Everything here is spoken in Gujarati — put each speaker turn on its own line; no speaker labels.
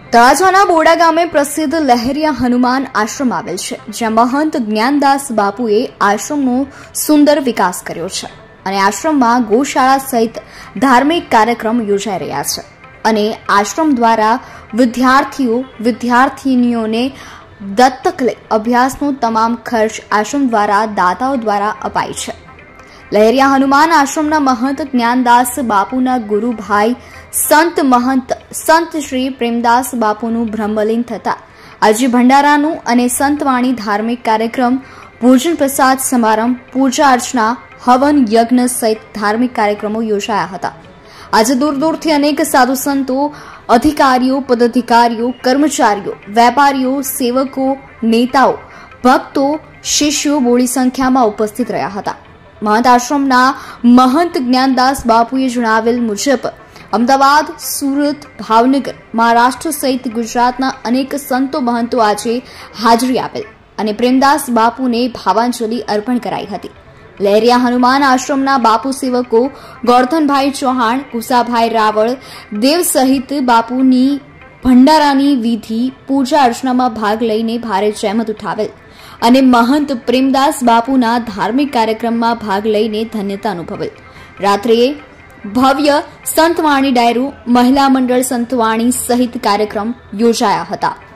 તળાજાના બોડા ગામે પ્રસિદ્ધ લહેરિયા હનુમાન આશ્રમ આવેલ છે, જ્યાં મહંત જ્ઞાનદાસ બાપુએ આશ્રમનો સુંદર વિકાસ કર્યો છે અને આશ્રમમાં ગૌશાળા સહિત ધાર્મિક કાર્યક્રમ યોજાઈ રહ્યા છે અને આશ્રમ દ્વારા વિદ્યાર્થીનીઓને દત્તક લઈ અભ્યાસનો તમામ ખર્ચ આશ્રમ દ્વારા દાતાઓ દ્વારા અપાય છે। લહેરિયા હનુમાન આશ્રમના મહંત જ્ઞાનદાસ બાપુના ગુરુભાઈ સંત શ્રી પ્રેમદાસ બાપુનું બ્રહ્મલીન થતા આજે ભંડારાનું અને સંતવાણી ધાર્મિક કાર્યક્રમ, ભોજન પ્રસાદ સમારંભ, પૂજા અર્ચના, હવન યજ્ઞ સહિત ધાર્મિક કાર્યક્રમો યોજાયા હતા। આજે દૂર દૂરથી અનેક સાધુ સંતો, અધિકારીઓ, પદાધિકારીઓ, કર્મચારીઓ, વેપારીઓ, સેવકો, નેતાઓ, ભક્તો, શિષ્યો બોડી સંખ્યામાં ઉપસ્થિત રહ્યા હતા। મહંત આશ્રમના મહંત જ્ઞાનદાસ બાપુએ જણાવેલ મુજબ અમદાવાદ, સુરત, ભાવનગર, મહારાષ્ટ્ર સહિત ગુજરાતના અનેક સંતો મહંતો આજે હાજરી આપેલ અને પ્રેમદાસ બાપુને ભાવાંજલિ અર્પણ કરાઈ હતી। લહેરિયા હનુમાન આશ્રમના બાપુ સેવકો ગોરધનભાઈ ચૌહાણ, કુસાભાઈ રાવળ, દેવ સહિત બાપુની ભંડારાની વિધિ પૂજા અર્ચનામાં ભાગ લઈને ભારે જહેમત ઉઠાવેલ અને મહંત પ્રેમદાસ બાપુના ધાર્મિક કાર્યક્રમમાં ભાગ લઈને ધન્યતા અનુભવેલ। રાત્રે ભવ્ય સંતવાણી ડાયરો, મહિલા મંડળ સંતવાણી સહિત કાર્યક્રમ યોજાયા હતા।